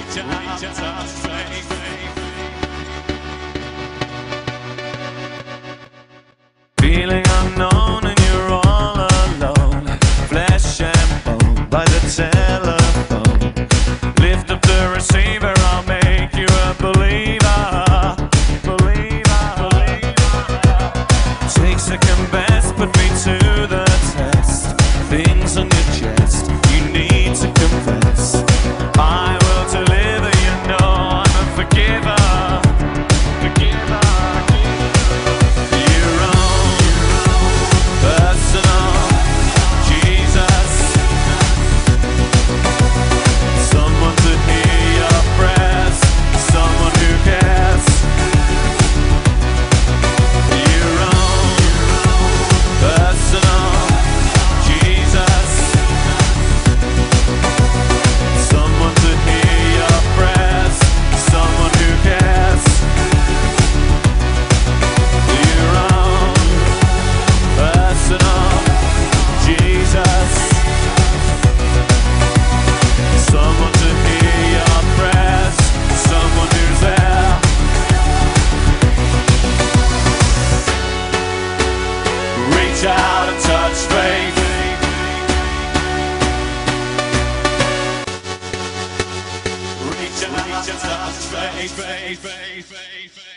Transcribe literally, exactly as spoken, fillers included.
reach out, touch faith. Feeling unknown and you're all alone, flesh and bone by the telephone. Lift up the receiver, I'll make you a believer. Believer, believer. Take second best, put me to the test. Things on your chest, you need to confess. I will deliver, you know I'm a forgiver. Forgiver. Your own personal Jesus. Someone to hear your prayers, someone who cares. Your own personal Jesus. Someone to hear your prayers, someone who cares. Your own personal Jesus. Someone to hear your prayers, someone who's there. Reach out and touch faith. Reach out and touch faith, faith, faith, faith, faith.